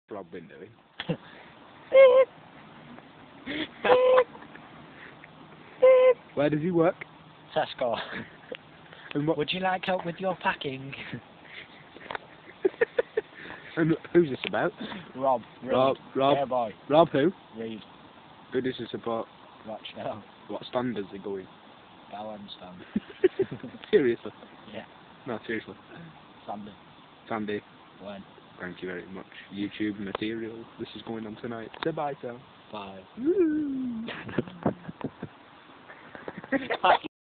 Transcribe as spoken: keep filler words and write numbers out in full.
Rob been doing? Where does he work? Tesco. And what? Would you like help with your packing? And who's this about? Rob. Reed. Rob. Rob. Yeah, boy. Rob who? Reed. Who does he support? Watch now. What standards are going? Bowen stand. Seriously? Yeah. No, seriously. Sandy. Sandy, When? thank you very much. YouTube material. This is going on tonight. Say bye, Sam. Bye. Woo.